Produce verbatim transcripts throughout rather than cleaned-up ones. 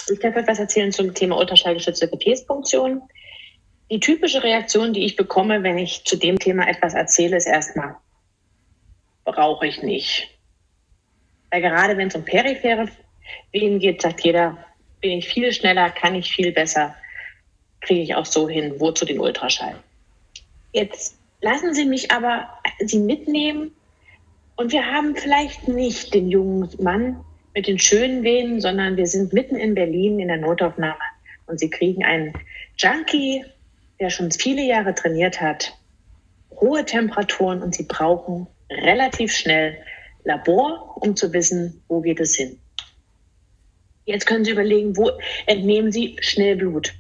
Ich darf etwas erzählen zum Thema ultraschallgeschützte Gefäßfunktion. Die typische Reaktion, die ich bekomme, wenn ich zu dem Thema etwas erzähle, ist erstmal, brauche ich nicht. Weil gerade wenn es um periphere Venen geht, sagt jeder, bin ich viel schneller, kann ich viel besser, kriege ich auch so hin, wozu den Ultraschall. Jetzt lassen Sie mich aber Sie mitnehmen und wir haben vielleicht nicht den jungen Mann mit den schönen Venen, sondern wir sind mitten in Berlin in der Notaufnahme und Sie kriegen einen Junkie, der schon viele Jahre trainiert hat, hohe Temperaturen und Sie brauchen relativ schnell Labor, um zu wissen, wo geht es hin. Jetzt können Sie überlegen, wo entnehmen Sie schnell Blut.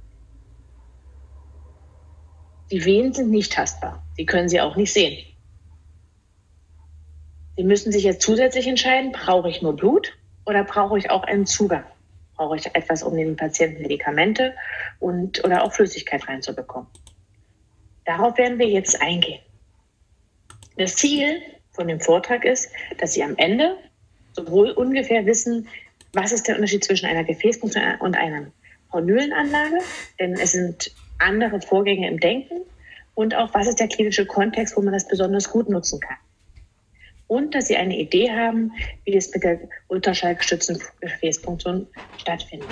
Die Venen sind nicht tastbar. Sie können sie auch nicht sehen. Sie müssen sich jetzt zusätzlich entscheiden, brauche ich nur Blut oder brauche ich auch einen Zugang? Brauche ich etwas, um den Patienten Medikamente und, oder auch Flüssigkeit reinzubekommen? Darauf werden wir jetzt eingehen. Das Ziel von dem Vortrag ist, dass Sie am Ende sowohl ungefähr wissen, was ist der Unterschied zwischen einer Gefäßfunktion und einer Hornülenanlage, denn es sind andere Vorgänge im Denken und auch, was ist der klinische Kontext, wo man das besonders gut nutzen kann. Und dass Sie eine Idee haben, wie das mit der ultraschallgestützten Gefäßfunktion stattfindet.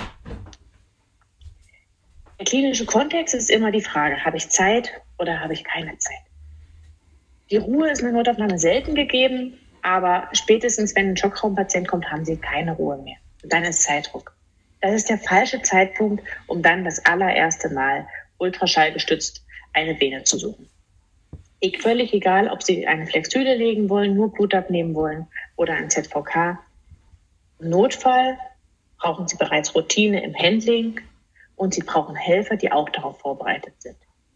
Der klinische Kontext ist immer die Frage, habe ich Zeit oder habe ich keine Zeit? Die Ruhe ist in der Notaufnahme selten gegeben, aber spätestens, wenn ein Schockraumpatient kommt, haben Sie keine Ruhe mehr. Und dann ist Zeitdruck. Das ist der falsche Zeitpunkt, um dann das allererste Mal ultraschallgestützt eine Vene zu suchen. Ich, völlig egal, ob Sie eine Flextüle legen wollen, nur Blut abnehmen wollen oder ein Z V K. Im Notfall brauchen Sie bereits Routine im Handling und Sie brauchen Helfer, die auch darauf vorbereitet sind.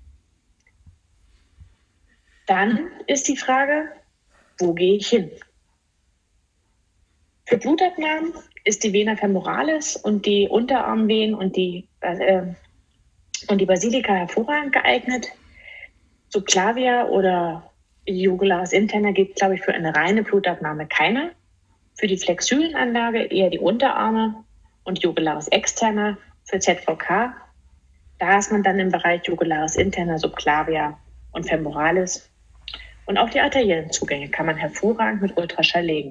Dann ist die Frage, wo gehe ich hin? Für Blutabnahmen ist die Vena femoralis und die Unterarmvenen und die, äh, und die Basilika hervorragend geeignet. Subclavia oder Jugularis interna geht, glaube ich, für eine reine Blutabnahme keiner. Für die Flexülenanlage eher die Unterarme und Jugularis externa für Z V K. Da ist man dann im Bereich Jugularis interna, Subclavia und Femoralis. Und auch die arteriellen Zugänge kann man hervorragend mit Ultraschall legen.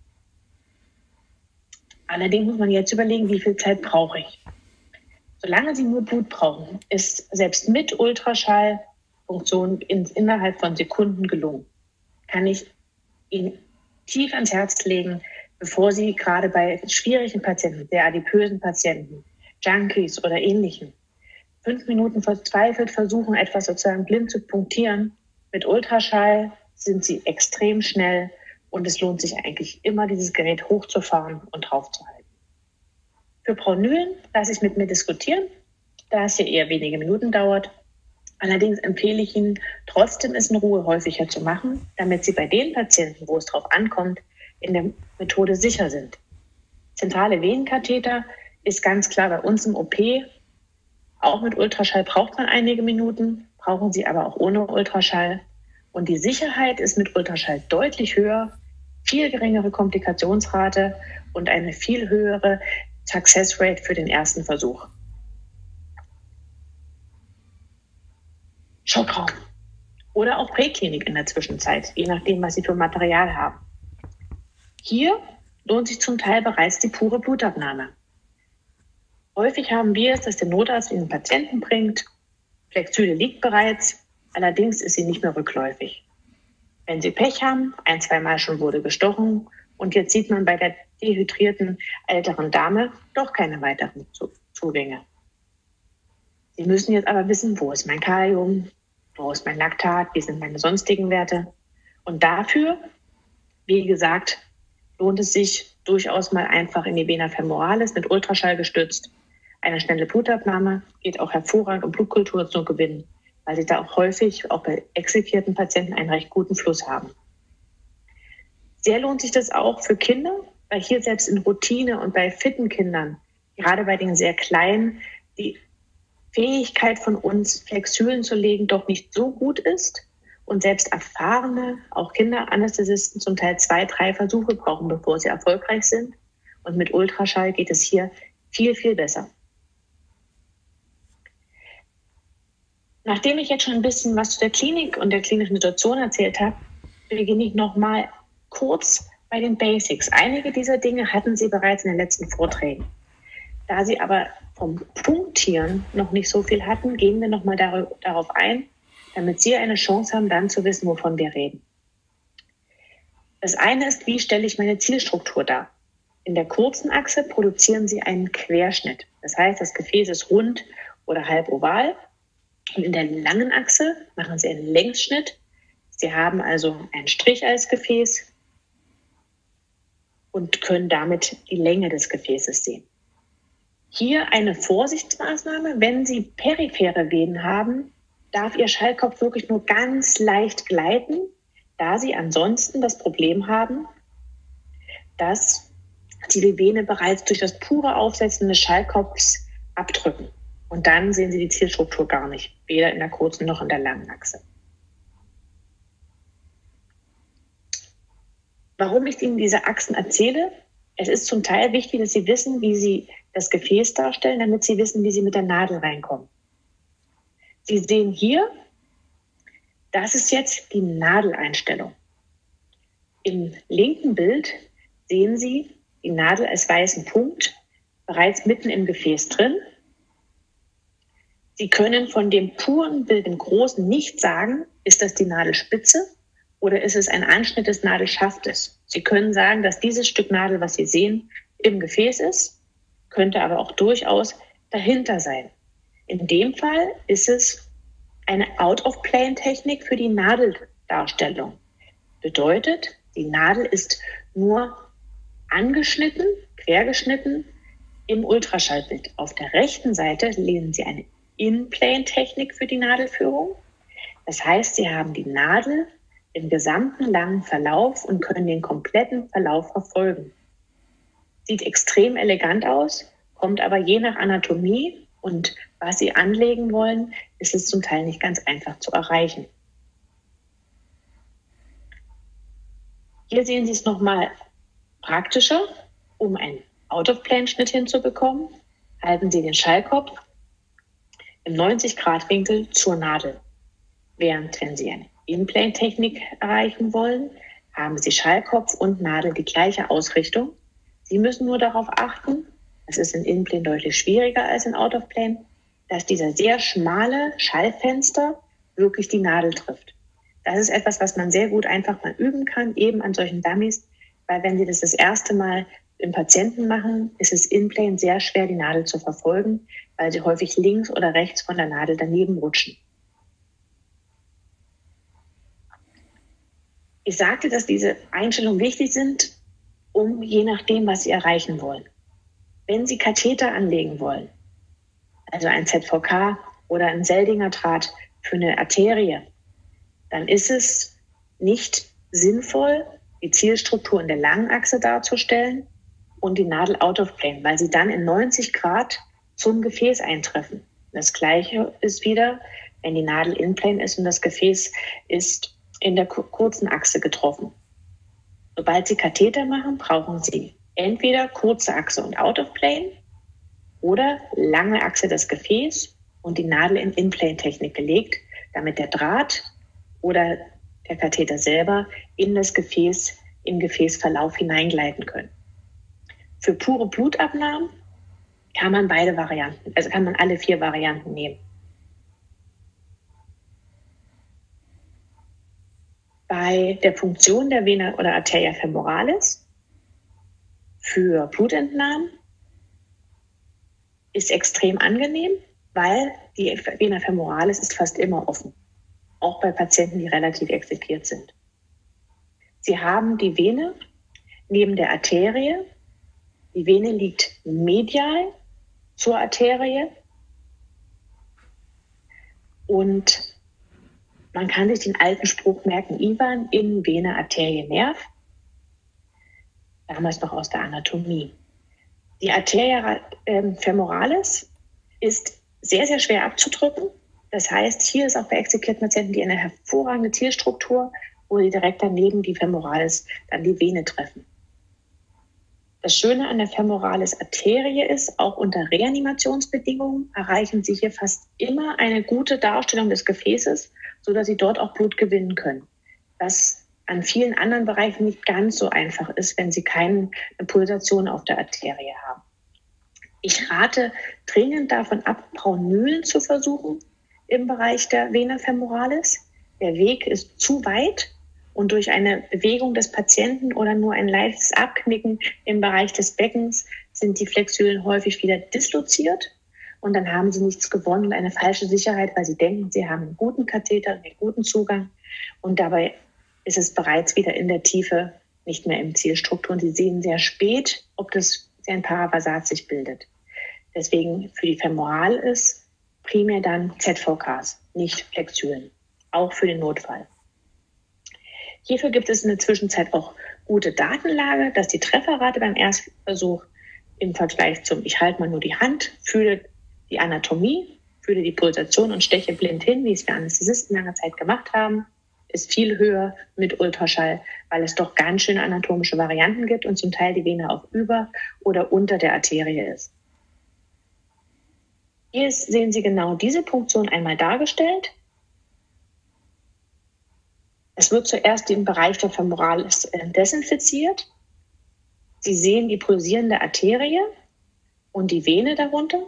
Allerdings muss man jetzt überlegen, wie viel Zeit brauche ich. Solange Sie nur Blut brauchen, ist selbst mit Ultraschallfunktion in, innerhalb von Sekunden gelungen. Kann ich Ihnen tief ans Herz legen, bevor Sie gerade bei schwierigen Patienten, sehr adipösen Patienten, Junkies oder Ähnlichen, fünf Minuten verzweifelt versuchen, etwas sozusagen blind zu punktieren. Mit Ultraschall sind Sie extrem schnell und es lohnt sich eigentlich immer, dieses Gerät hochzufahren und draufzuhalten. Für Pronülen lasse ich mit mir diskutieren, da es hier eher wenige Minuten dauert. Allerdings empfehle ich Ihnen, trotzdem es in Ruhe häufiger zu machen, damit Sie bei den Patienten, wo es drauf ankommt, in der Methode sicher sind. Zentrale Venenkatheter ist ganz klar bei uns im O P. Auch mit Ultraschall braucht man einige Minuten, brauchen Sie aber auch ohne Ultraschall. Und die Sicherheit ist mit Ultraschall deutlich höher, viel geringere Komplikationsrate und eine viel höhere Success Rate für den ersten Versuch. Schockraum oder auch Präklinik in der Zwischenzeit, je nachdem, was Sie für Material haben. Hier lohnt sich zum Teil bereits die pure Blutabnahme. Häufig haben wir es, dass der Notarzt Ihnen einen Patienten bringt, Flextüle liegt bereits, allerdings ist sie nicht mehr rückläufig. Wenn Sie Pech haben, ein, zwei Mal schon wurde gestochen und jetzt sieht man bei der dehydrierten älteren Dame doch keine weiteren Zugänge. Sie müssen jetzt aber wissen, wo ist mein Kalium, wo ist mein Laktat, wie sind meine sonstigen Werte. Und dafür, wie gesagt, lohnt es sich durchaus mal einfach in die Vena femoralis mit Ultraschall gestützt. Eine schnelle Blutabnahme geht auch hervorragend, um Blutkultur zu gewinnen, weil Sie da auch häufig, auch bei exekvierten Patienten, einen recht guten Fluss haben. Sehr lohnt sich das auch für Kinder, weil hier selbst in Routine und bei fitten Kindern, gerade bei den sehr Kleinen, die Fähigkeit von uns, Flexülen zu legen, doch nicht so gut ist und selbst erfahrene, auch Kinderanästhesisten zum Teil zwei, drei Versuche brauchen, bevor sie erfolgreich sind. Und mit Ultraschall geht es hier Viel, viel besser. Nachdem ich jetzt schon ein bisschen was zu der Klinik und der klinischen Situation erzählt habe, beginne ich nochmal kurz bei den Basics. Einige dieser Dinge hatten Sie bereits in den letzten Vorträgen. Da Sie aber vom Punktieren noch nicht so viel hatten, gehen wir nochmal dar- darauf ein, damit Sie eine Chance haben, dann zu wissen, wovon wir reden. Das eine ist, wie stelle ich meine Zielstruktur dar? In der kurzen Achse produzieren Sie einen Querschnitt. Das heißt, das Gefäß ist rund oder halb oval. Und in der langen Achse machen Sie einen Längsschnitt. Sie haben also einen Strich als Gefäß und können damit die Länge des Gefäßes sehen. Hier eine Vorsichtsmaßnahme: Wenn Sie periphere Venen haben, darf Ihr Schallkopf wirklich nur ganz leicht gleiten, da Sie ansonsten das Problem haben, dass Sie die Vene bereits durch das pure Aufsetzen des Schallkopfs abdrücken. Und dann sehen Sie die Zielstruktur gar nicht, weder in der kurzen noch in der langen Achse. Warum ich Ihnen diese Achsen erzähle? Es ist zum Teil wichtig, dass Sie wissen, wie Sie das Gefäß darstellen, damit Sie wissen, wie Sie mit der Nadel reinkommen. Sie sehen hier, das ist jetzt die Nadeleinstellung. Im linken Bild sehen Sie die Nadel als weißen Punkt bereits mitten im Gefäß drin. Sie können von dem puren Bild im Großen nicht sagen, ist das die Nadelspitze oder ist es ein Anschnitt des Nadelschaftes. Sie können sagen, dass dieses Stück Nadel, was Sie sehen, im Gefäß ist, könnte aber auch durchaus dahinter sein. In dem Fall ist es eine Out-of-Plane-Technik für die Nadeldarstellung. Bedeutet, die Nadel ist nur angeschnitten, quergeschnitten im Ultraschallbild. Auf der rechten Seite sehen Sie eine In-Plane-Technik für die Nadelführung. Das heißt, Sie haben die Nadel im gesamten langen Verlauf und können den kompletten Verlauf verfolgen. Sieht extrem elegant aus, kommt aber je nach Anatomie und was Sie anlegen wollen, ist es zum Teil nicht ganz einfach zu erreichen. Hier sehen Sie es nochmal praktischer, um einen Out-of-Plane-Schnitt hinzubekommen. Halten Sie den Schallkopf im neunzig Grad Winkel zur Nadel. Während, wenn Sie eine In-Plane-Technik erreichen wollen, haben Sie Schallkopf und Nadel die gleiche Ausrichtung. Sie müssen nur darauf achten, das ist in In-Plane deutlich schwieriger als in Out-of-Plane, dass dieser sehr schmale Schallfenster wirklich die Nadel trifft. Das ist etwas, was man sehr gut einfach mal üben kann, eben an solchen Dummies, weil wenn Sie das das erste Mal im Patienten machen, ist es In-Plane sehr schwer, die Nadel zu verfolgen, weil sie häufig links oder rechts von der Nadel daneben rutschen. Ich sagte, dass diese Einstellungen wichtig sind, um je nachdem, was Sie erreichen wollen. Wenn Sie Katheter anlegen wollen, also ein Z V K oder ein Seldinger Draht für eine Arterie, dann ist es nicht sinnvoll, die Zielstruktur in der langen Achse darzustellen und die Nadel out of plane, weil sie dann in neunzig Grad zum Gefäß eintreffen. Das Gleiche ist wieder, wenn die Nadel in plane ist und das Gefäß ist in der kurzen Achse getroffen. Sobald Sie Katheter machen, brauchen Sie entweder kurze Achse und out of plane oder lange Achse des Gefäß und die Nadel in In-Plane-Technik gelegt, damit der Draht oder der Katheter selber in das Gefäß, im Gefäßverlauf hineingleiten können. Für pure Blutabnahmen kann man beide Varianten, also kann man alle vier Varianten nehmen. Bei der Punktion der Vena oder Arteria femoralis für Blutentnahmen ist extrem angenehm, weil die Vena femoralis ist fast immer offen, auch bei Patienten, die relativ exzipiert sind. Sie haben die Vene neben der Arterie. Die Vene liegt medial zur Arterie und man kann sich den alten Spruch merken: Ivan in Vena Arterie Nerv, damals noch aus der Anatomie. Die Arteria äh, femoralis ist sehr, sehr schwer abzudrücken. Das heißt, hier ist auch bei exzipierten Patienten die eine hervorragende Zielstruktur, wo sie direkt daneben die Femoralis dann die Vene treffen. Das Schöne an der Femoralis Arterie ist, auch unter Reanimationsbedingungen erreichen Sie hier fast immer eine gute Darstellung des Gefäßes, sodass Sie dort auch Blut gewinnen können. Was an vielen anderen Bereichen nicht ganz so einfach ist, wenn Sie keine Pulsation auf der Arterie haben. Ich rate dringend davon ab, Braunmühlen zu versuchen im Bereich der Vena femoralis. Der Weg ist zu weit und durch eine Bewegung des Patienten oder nur ein leichtes Abknicken im Bereich des Beckens sind die Flexulen häufig wieder disloziert und dann haben sie nichts gewonnen und eine falsche Sicherheit, weil sie denken, sie haben einen guten Katheter, einen guten Zugang und dabei ist es bereits wieder in der Tiefe nicht mehr im Zielstruktur und sie sehen sehr spät, ob das ein Paravasat sich bildet. Deswegen für die Femoralis primär dann Z V Ks, nicht Flexulen, auch für den Notfall. Hierfür gibt es in der Zwischenzeit auch gute Datenlage, dass die Trefferrate beim Erstversuch im Vergleich zum, ich halte mal nur die Hand, fühle die Anatomie, fühle die Pulsation und steche blind hin, wie es wir Anästhesisten lange Zeit gemacht haben, ist viel höher mit Ultraschall, weil es doch ganz schöne anatomische Varianten gibt und zum Teil die Vene auch über oder unter der Arterie ist. Hier sehen Sie genau diese Punktion einmal dargestellt. Es wird zuerst im Bereich der Femoralis desinfiziert. Sie sehen die pulsierende Arterie und die Vene darunter.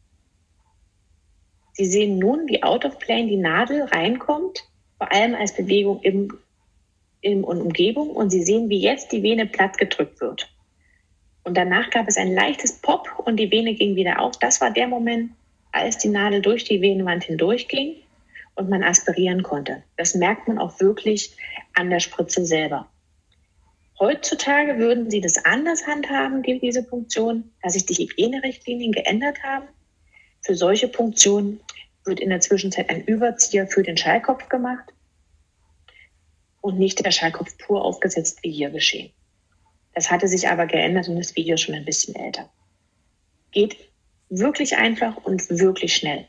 Sie sehen nun, wie out of plane die Nadel reinkommt, vor allem als Bewegung im, im und Umgebung. Und Sie sehen, wie jetzt die Vene platt gedrückt wird. Und danach gab es ein leichtes Pop und die Vene ging wieder auf. Das war der Moment, als die Nadel durch die Venenwand hindurchging und man aspirieren konnte. Das merkt man auch wirklich an der Spritze selber. Heutzutage würden Sie das anders handhaben, diese Punktion, da sich die Hygienerichtlinien geändert haben. Für solche Punktionen wird in der Zwischenzeit ein Überzieher für den Schallkopf gemacht und nicht der Schallkopf pur aufgesetzt, wie hier geschehen. Das hatte sich aber geändert und das Video ist schon ein bisschen älter. Geht wirklich einfach und wirklich schnell.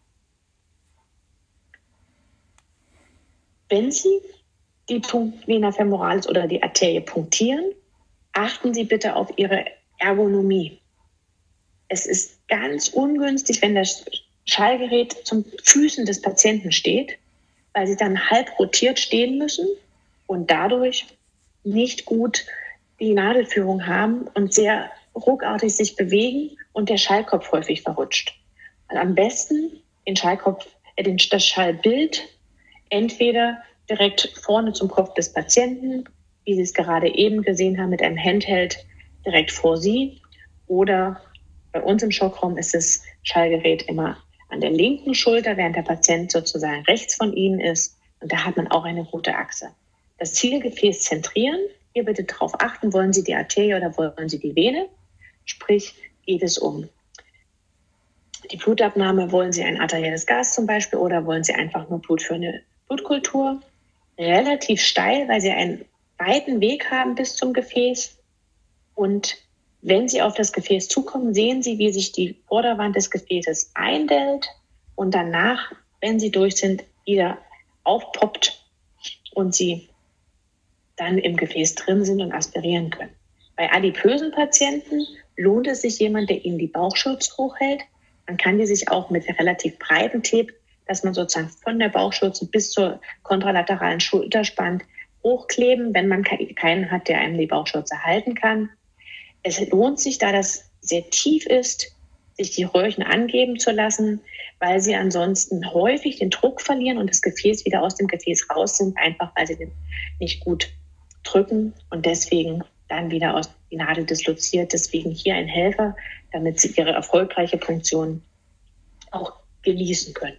Wenn Sie die Vena femoralis oder die Arterie punktieren, achten Sie bitte auf Ihre Ergonomie. Es ist ganz ungünstig, wenn das Schallgerät zum Füßen des Patienten steht, weil Sie dann halb rotiert stehen müssen und dadurch nicht gut die Nadelführung haben und sehr ruckartig sich bewegen und der Schallkopf häufig verrutscht. Also am besten den Schallkopf, äh, den, das Schallbild entweder direkt vorne zum Kopf des Patienten, wie Sie es gerade eben gesehen haben, mit einem Handheld direkt vor Sie, oder bei uns im Schockraum ist das Schallgerät immer an der linken Schulter, während der Patient sozusagen rechts von Ihnen ist. Und da hat man auch eine rote Achse. Das Zielgefäß zentrieren. Hier bitte darauf achten, wollen Sie die Arterie oder wollen Sie die Vene? Sprich, geht es um die Blutabnahme, wollen Sie ein arterielles Gas zum Beispiel oder wollen Sie einfach nur Blut für eine Blutkultur? Relativ steil, weil Sie einen weiten Weg haben bis zum Gefäß. Und wenn Sie auf das Gefäß zukommen, sehen Sie, wie sich die Vorderwand des Gefäßes eindellt und danach, wenn Sie durch sind, wieder aufpoppt und Sie dann im Gefäß drin sind und aspirieren können. Bei adipösen Patienten lohnt es sich jemand, der Ihnen die Bauchschürze hochhält. Man kann die sich auch mit relativ breiten Tape, dass man sozusagen von der Bauchschürze bis zur kontralateralen Schulterspann hochkleben, wenn man keinen hat, der einem die Bauchschürze halten kann. Es lohnt sich, da das sehr tief ist, sich die Röhrchen angeben zu lassen, weil sie ansonsten häufig den Druck verlieren und das Gefäß wieder aus dem Gefäß raus sind, einfach weil sie den nicht gut drücken und deswegen dann wieder aus die Nadel disloziert. Deswegen hier ein Helfer, damit sie ihre erfolgreiche Punktion auch genießen können.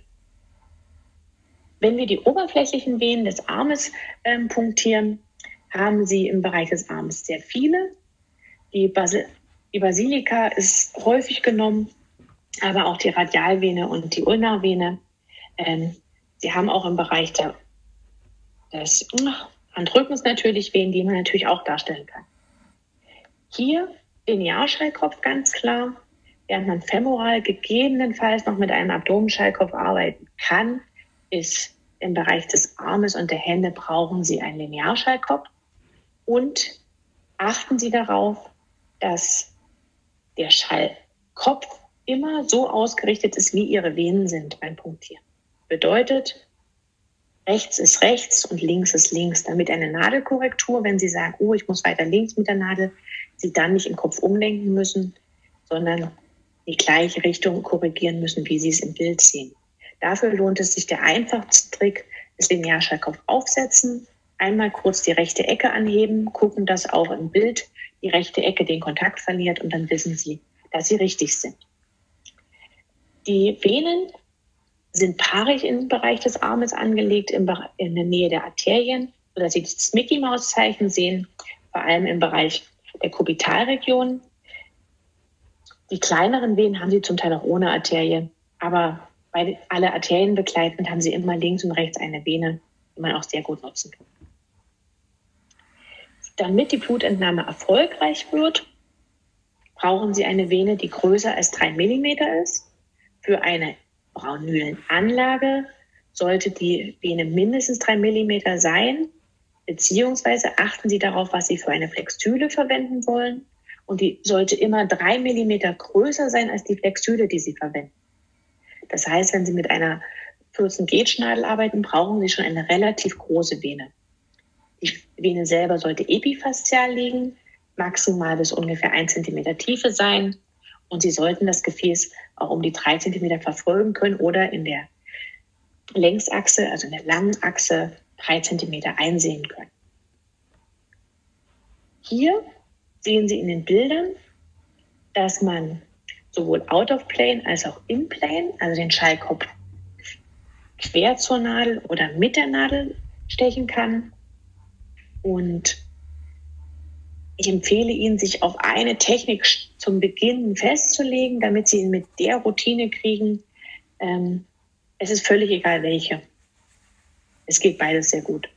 Wenn wir die oberflächlichen Venen des Armes ähm, punktieren, haben sie im Bereich des Armes sehr viele. Die, Basil die Basilika ist häufig genommen, aber auch die Radialvene und die Ulnarvene. Ähm, sie haben auch im Bereich der, des Handrückens natürlich Venen, die man natürlich auch darstellen kann. Hier Linearschallkopf ganz klar, während man femoral gegebenenfalls noch mit einem Abdomenschallkopf arbeiten kann, ist im Bereich des Armes und der Hände brauchen Sie einen Linearschallkopf und achten Sie darauf, dass der Schallkopf immer so ausgerichtet ist, wie Ihre Venen sind beim Punktieren. Bedeutet, rechts ist rechts und links ist links, damit eine Nadelkorrektur, wenn Sie sagen, oh, ich muss weiter links mit der Nadel, Sie dann nicht im Kopf umlenken müssen, sondern die gleiche Richtung korrigieren müssen, wie Sie es im Bild sehen. Dafür lohnt es sich der einfachste Trick, das Linearschallkopf aufsetzen, einmal kurz die rechte Ecke anheben, gucken, dass auch im Bild die rechte Ecke den Kontakt verliert und dann wissen Sie, dass Sie richtig sind. Die Venen sind paarig im Bereich des Armes angelegt, in der Nähe der Arterien, sodass Sie das Mickey-Maus-Zeichen sehen, vor allem im Bereich der Kubitalregion. Die kleineren Venen haben Sie zum Teil auch ohne Arterien, aber bei alle Arterien begleitend haben Sie immer links und rechts eine Vene, die man auch sehr gut nutzen kann. Damit die Blutentnahme erfolgreich wird, brauchen Sie eine Vene, die größer als drei Millimeter ist. Für eine Braunmühlenanlage sollte die Vene mindestens drei Millimeter sein, beziehungsweise achten Sie darauf, was Sie für eine Flextüle verwenden wollen. Und die sollte immer drei Millimeter größer sein als die Flextüle, die Sie verwenden. Das heißt, wenn Sie mit einer vierzehn Gauge Nadel arbeiten, brauchen Sie schon eine relativ große Vene. Die Vene selber sollte epifaszial liegen, maximal bis ungefähr ein Zentimeter Tiefe sein. Und Sie sollten das Gefäß auch um die drei Zentimeter verfolgen können oder in der Längsachse, also in der langen Achse, drei Zentimeter einsehen können. Hier sehen Sie in den Bildern, dass man sowohl out of plane als auch in plane, also den Schallkopf quer zur Nadel oder mit der Nadel stechen kann. Und ich empfehle Ihnen, sich auf eine Technik zum Beginn festzulegen, damit Sie ihn mit der Routine kriegen. Ähm, es ist völlig egal, welche. Es geht beides sehr gut.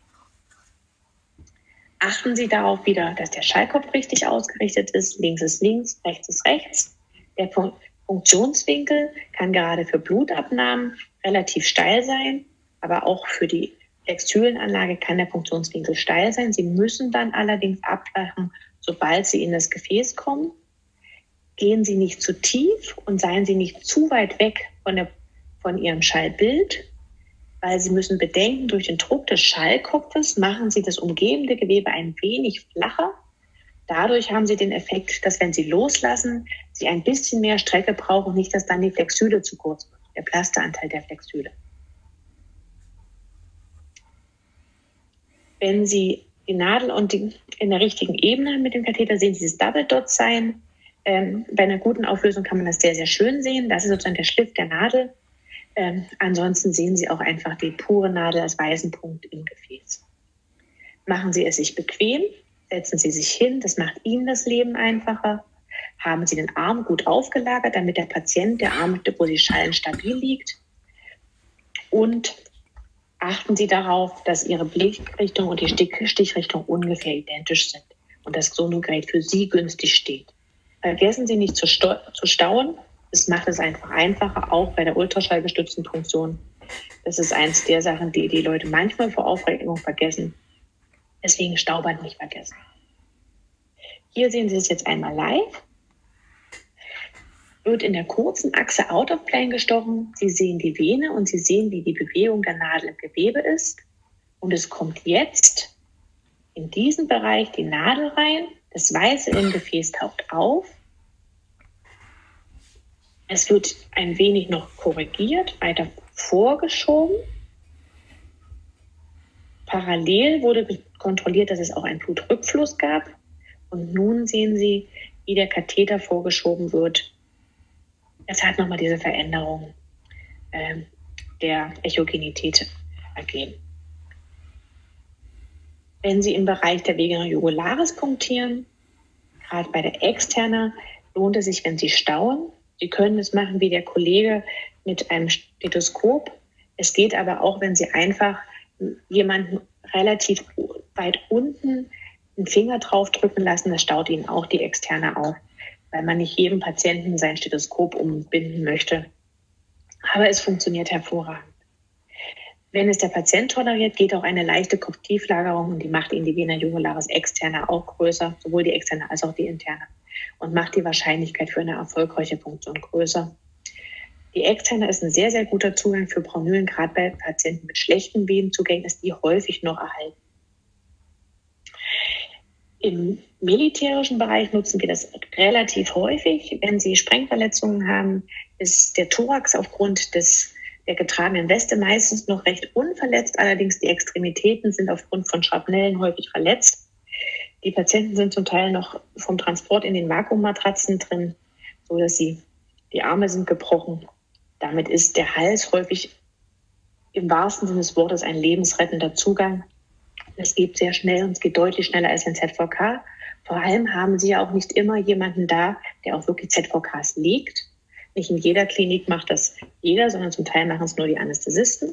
Achten Sie darauf wieder, dass der Schallkopf richtig ausgerichtet ist. Links ist links, rechts ist rechts. Der Fun- Funktionswinkel kann gerade für Blutabnahmen relativ steil sein, aber auch für die Flextülenanlage kann der Funktionswinkel steil sein. Sie müssen dann allerdings abflachen, sobald Sie in das Gefäß kommen. Gehen Sie nicht zu tief und seien Sie nicht zu weit weg von, der, von Ihrem Schallbild, weil Sie müssen bedenken, durch den Druck des Schallkopfes machen Sie das umgebende Gewebe ein wenig flacher. Dadurch haben Sie den Effekt, dass wenn Sie loslassen, Sie ein bisschen mehr Strecke brauchen, nicht, dass dann die Flextüle zu kurz wird, der Plasteranteil der Flextüle. Wenn Sie die Nadel und die, in der richtigen Ebene mit dem Katheter sehen, dieses Double Dot sein. Ähm, bei einer guten Auflösung kann man das sehr, sehr schön sehen. Das ist sozusagen der Schliff der Nadel. Ähm, ansonsten sehen Sie auch einfach die pure Nadel als weißen Punkt im Gefäß. Machen Sie es sich bequem, setzen Sie sich hin, das macht Ihnen das Leben einfacher. Haben Sie den Arm gut aufgelagert, damit der Patient, der Arm, wo Sie schallen, stabil liegt. Und achten Sie darauf, dass Ihre Blickrichtung und die Stichrichtung ungefähr identisch sind und das Sonogerät für Sie günstig steht. Vergessen Sie nicht zu, zu stauen. Das macht es einfach einfacher, auch bei der ultraschallgestützten Punktion. Das ist eins der Sachen, die die Leute manchmal vor Aufregung vergessen. Deswegen Stauband nicht vergessen. Hier sehen Sie es jetzt einmal live. Wird in der kurzen Achse out of plane gestochen. Sie sehen die Vene und Sie sehen, wie die Bewegung der Nadel im Gewebe ist. Und es kommt jetzt in diesen Bereich die Nadel rein. Das Weiße im Gefäß taucht auf. Es wird ein wenig noch korrigiert, weiter vorgeschoben. Parallel wurde kontrolliert, dass es auch einen Blutrückfluss gab. Und nun sehen Sie, wie der Katheter vorgeschoben wird. Es hat nochmal diese Veränderung äh, der Echogenität ergeben. Wenn Sie im Bereich der Vena jugularis punktieren, gerade bei der Externa, lohnt es sich, wenn Sie stauen. Sie können es machen wie der Kollege mit einem Stethoskop. Es geht aber auch, wenn Sie einfach jemanden relativ weit unten einen Finger drauf drücken lassen, das staut Ihnen auch die Externe auf, weil man nicht jedem Patienten sein Stethoskop umbinden möchte. Aber es funktioniert hervorragend. Wenn es der Patient toleriert, geht auch eine leichte Kopftieflagerung und die macht Ihnen die Vena jugularis externa auch größer, sowohl die externe als auch die interne. und macht die Wahrscheinlichkeit für eine erfolgreiche Punktion größer. Die externe ist ein sehr, sehr guter Zugang für Pronülen, gerade bei Patienten mit schlechten Venenzugängen ist die häufig noch erhalten. Im militärischen Bereich nutzen wir das relativ häufig. Wenn Sie Sprengverletzungen haben, ist der Thorax aufgrund des, der getragenen Weste meistens noch recht unverletzt. Allerdings die Extremitäten sind aufgrund von Schrapnellen häufig verletzt. Die Patienten sind zum Teil noch vom Transport in den Vakuummatratzen drin, so dass sie, die Arme sind gebrochen. Damit ist der Hals häufig im wahrsten Sinne des Wortes ein lebensrettender Zugang. Es geht sehr schnell und es geht deutlich schneller als ein Z V K. Vor allem haben Sie ja auch nicht immer jemanden da, der auch wirklich Z V Ks legt. Nicht in jeder Klinik macht das jeder, sondern zum Teil machen es nur die Anästhesisten.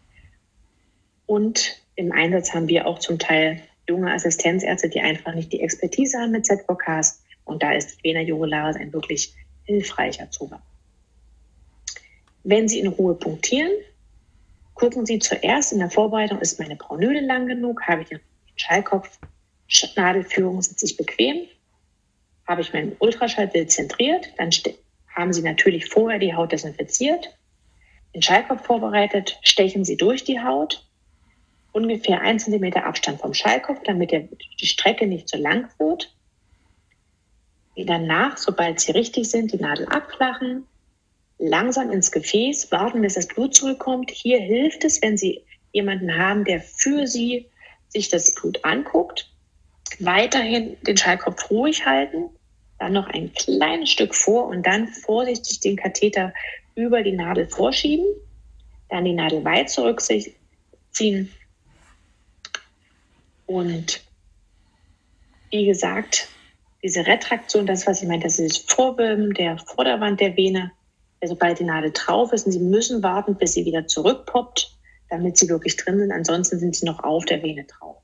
Und im Einsatz haben wir auch zum Teil junge Assistenzärzte, die einfach nicht die Expertise haben mit Z V Ks. Und da ist Vena jugularis ein wirklich hilfreicher Zugang. Wenn Sie in Ruhe punktieren, gucken Sie zuerst in der Vorbereitung, ist meine Pronüle lang genug? Habe ich den Schallkopf, Nadelführung, sitze ich bequem? Habe ich mein Ultraschallbild zentriert? Dann haben Sie natürlich vorher die Haut desinfiziert, den Schallkopf vorbereitet, stechen Sie durch die Haut, ungefähr ein Zentimeter Abstand vom Schallkopf, damit der, die Strecke nicht so lang wird. Danach, sobald Sie richtig sind, die Nadel abflachen, langsam ins Gefäß, warten, bis das Blut zurückkommt. Hier hilft es, wenn Sie jemanden haben, der für Sie sich das Blut anguckt. Weiterhin den Schallkopf ruhig halten, dann noch ein kleines Stück vor und dann vorsichtig den Katheter über die Nadel vorschieben, dann die Nadel weit zurückziehen und wie gesagt, diese Retraktion, das, was ich meine, das ist das Vorwölben der Vorderwand der Vene. Sobald die Nadel drauf ist und Sie müssen warten, bis sie wieder zurückpoppt, damit sie wirklich drin sind. Ansonsten sind sie noch auf der Vene drauf.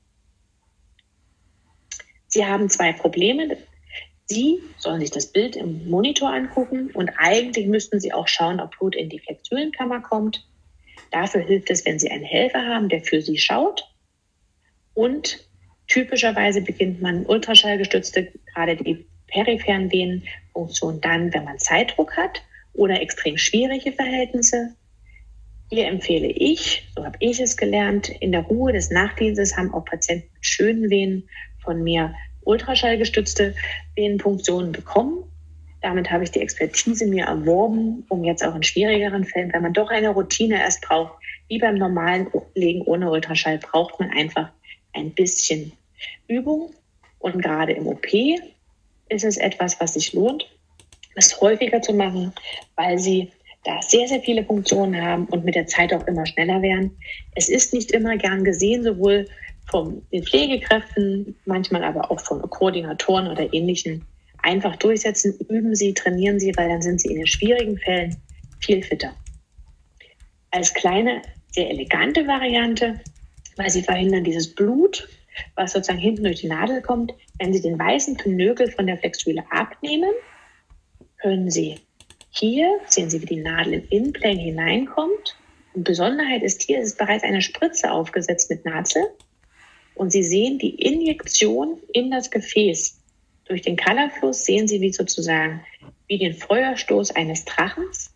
Sie haben zwei Probleme. Sie sollen sich das Bild im Monitor angucken und eigentlich müssten Sie auch schauen, ob Blut in die Flexulenkammer kommt. Dafür hilft es, wenn Sie einen Helfer haben, der für Sie schaut. Und typischerweise beginnt man ultraschallgestützte, gerade die peripheren Venenfunktion dann, wenn man Zeitdruck hat oder extrem schwierige Verhältnisse. Hier empfehle ich, so habe ich es gelernt, in der Ruhe des Nachtdienstes haben auch Patienten mit schönen Venen von mir ultraschallgestützte Venenfunktionen bekommen. Damit habe ich die Expertise mir erworben, um jetzt auch in schwierigeren Fällen, wenn man doch eine Routine erst braucht, wie beim normalen Legen ohne Ultraschall, braucht man einfach ein bisschen Übung. Und gerade im O P ist es etwas, was sich lohnt, das häufiger zu machen, weil sie da sehr, sehr viele Funktionen haben und mit der Zeit auch immer schneller werden. Es ist nicht immer gern gesehen, sowohl von den Pflegekräften, manchmal aber auch von Koordinatoren oder Ähnlichen. Einfach durchsetzen, üben Sie, trainieren Sie, weil dann sind Sie in den schwierigen Fällen viel fitter. Als kleine, sehr elegante Variante, weil Sie verhindern dieses Blut, was sozusagen hinten durch die Nadel kommt, wenn Sie den weißen Pinökel von der Flexüle abnehmen, können Sie hier, sehen Sie, wie die Nadel im Inplane hineinkommt. Und Besonderheit ist hier, es ist bereits eine Spritze aufgesetzt mit Nazel. Und Sie sehen die Injektion in das Gefäß. Durch den Colorfluss sehen Sie wie sozusagen wie den Feuerstoß eines Drachens.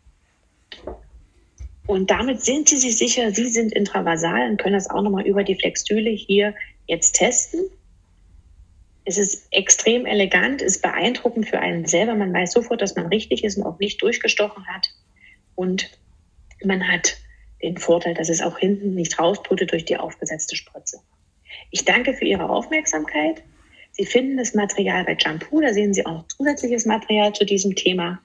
Und damit sind Sie sich sicher, Sie sind intravasal und können das auch nochmal über die Flexüle hier jetzt testen. Es ist extrem elegant, ist beeindruckend für einen selber. Man weiß sofort, dass man richtig ist und auch nicht durchgestochen hat. Und man hat den Vorteil, dass es auch hinten nicht rausblutet durch die aufgesetzte Spritze. Ich danke für Ihre Aufmerksamkeit. Sie finden das Material bei Shampoo, da sehen Sie auch noch zusätzliches Material zu diesem Thema.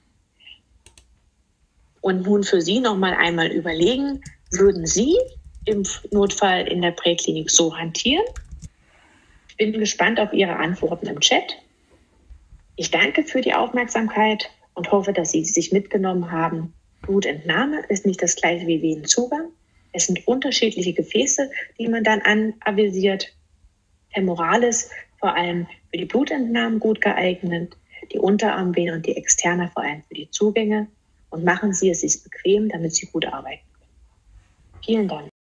Und nun für Sie noch mal einmal überlegen, würden Sie im Notfall in der Präklinik so hantieren? Ich bin gespannt auf Ihre Antworten im Chat. Ich danke für die Aufmerksamkeit und hoffe, dass Sie sich mitgenommen haben. Blutentnahme ist nicht das gleiche wie Venenzugang. Es sind unterschiedliche Gefäße, die man dann anavisiert. Femoralis vor allem für die Blutentnahmen gut geeignet, die Unterarmvene und die Externa vor allem für die Zugänge. Und machen Sie es sich bequem, damit Sie gut arbeiten können. Vielen Dank.